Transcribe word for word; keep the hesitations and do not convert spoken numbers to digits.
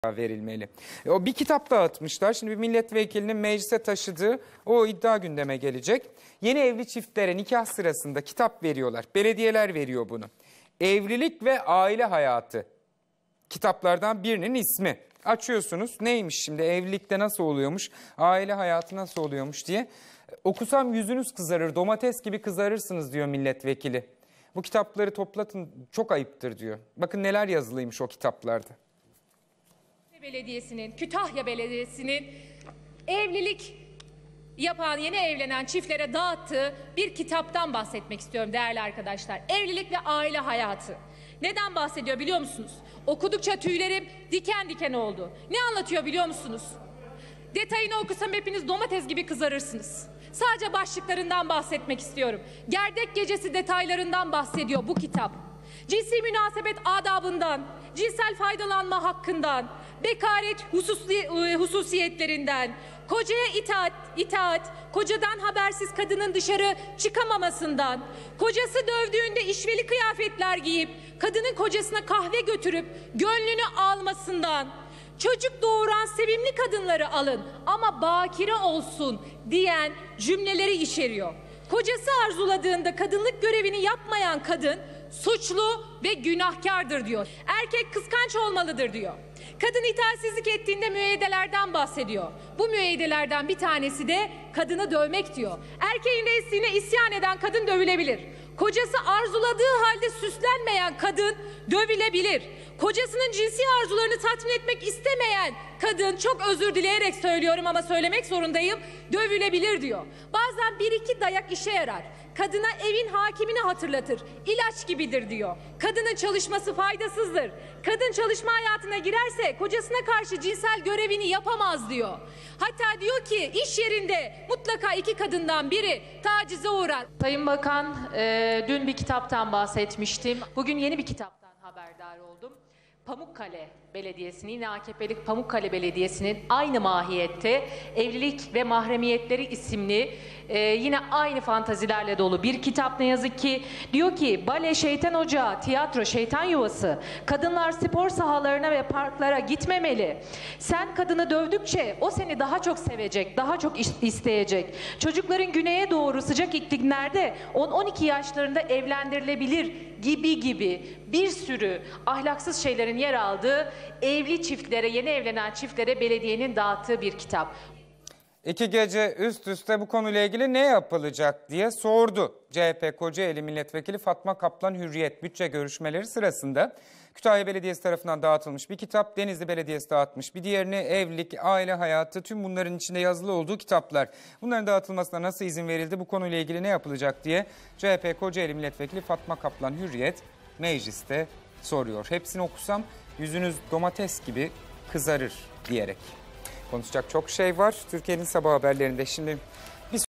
verilmeli. E, o bir kitap dağıtmışlar. Şimdi bir milletvekilinin meclise taşıdığı o iddia gündeme gelecek. Yeni evli çiftlere nikah sırasında kitap veriyorlar. Belediyeler veriyor bunu. Evlilik ve aile hayatı kitaplardan birinin ismi. Açıyorsunuz, neymiş şimdi, evlilikte nasıl oluyormuş, aile hayatı nasıl oluyormuş diye. Okusam yüzünüz kızarır, domates gibi kızarırsınız diyor milletvekili. Bu kitapları toplatın, çok ayıptır diyor. Bakın neler yazılıymış o kitaplarda. Belediyesi'nin, Kütahya Belediyesi'nin evlilik yapan, yeni evlenen çiftlere dağıttığı bir kitaptan bahsetmek istiyorum değerli arkadaşlar. Evlilik ve aile hayatı. Neden bahsediyor biliyor musunuz? Okudukça tüylerim diken diken oldu. Ne anlatıyor biliyor musunuz? Detayını okusam hepiniz domates gibi kızarırsınız. Sadece başlıklarından bahsetmek istiyorum. Gerdek gecesi detaylarından bahsediyor bu kitap. Cinsi münasebet adabından, cinsel faydalanma hakkından, bekaret hususi, hususiyetlerinden, kocaya itaat, itaat, kocadan habersiz kadının dışarı çıkamamasından, kocası dövdüğünde işveli kıyafetler giyip kadının kocasına kahve götürüp gönlünü almasından, çocuk doğuran sevimli kadınları alın ama bakire olsun diyen cümleleri içeriyor. Kocası arzuladığında kadınlık görevini yapmayan kadın suçlu ve günahkardır diyor. Erkek kıskanç olmalıdır diyor. Kadın itaatsizlik ettiğinde müeyyidelerden bahsediyor. Bu müeyyidelerden bir tanesi de kadını dövmek diyor. Erkeğin reisliğine isyan eden kadın dövülebilir. Kocası arzuladığı halde süslenmeyen kadın dövülebilir. Kocasının cinsi arzularını tatmin etmek istemeyen kadın, çok özür dileyerek söylüyorum ama söylemek zorundayım, dövülebilir diyor. Bazen bir iki dayak işe yarar. Kadına evin hakimini hatırlatır. İlaç gibidir diyor. Kadının çalışması faydasızdır. Kadın çalışma hayatına girerse kocasına karşı cinsel görevini yapamaz diyor. Hatta diyor ki iş yerinde mutlaka iki kadından biri tacize uğrar. Sayın Bakan, e, dün bir kitaptan bahsetmiştim. Bugün yeni bir kitaptan haberdar oldum. Pamukkale Belediyesi'nin, yine A K P'lik Pamukkale Belediyesi'nin aynı mahiyette Evlilik ve Mahremiyetleri isimli e, yine aynı fantazilerle dolu bir kitap ne yazık ki. Diyor ki bale şeytan ocağı, tiyatro şeytan yuvası, kadınlar spor sahalarına ve parklara gitmemeli. Sen kadını dövdükçe o seni daha çok sevecek, daha çok isteyecek. Çocukların güneye doğru sıcak iklimlerde on on iki yaşlarında evlendirilebilir gibi gibi bir sürü ahlaksız şeylerin yer aldığı, evli çiftlere, yeni evlenen çiftlere belediyenin dağıttığı bir kitap. İki gece üst üste bu konuyla ilgili ne yapılacak diye sordu C H P Kocaeli Milletvekili Fatma Kaplan Hürriyet bütçe görüşmeleri sırasında. Kütahya Belediyesi tarafından dağıtılmış bir kitap, Denizli Belediyesi dağıtmış bir diğerini, evlilik, aile hayatı, tüm bunların içinde yazılı olduğu kitaplar. Bunların dağıtılmasına nasıl izin verildi, bu konuyla ilgili ne yapılacak diye C H P Kocaeli Milletvekili Fatma Kaplan Hürriyet mecliste soruyor. Hepsini okusam yüzünüz domates gibi kızarır diyerek. Konuşacak çok şey var. Türkiye'nin sabah haberlerinde şimdi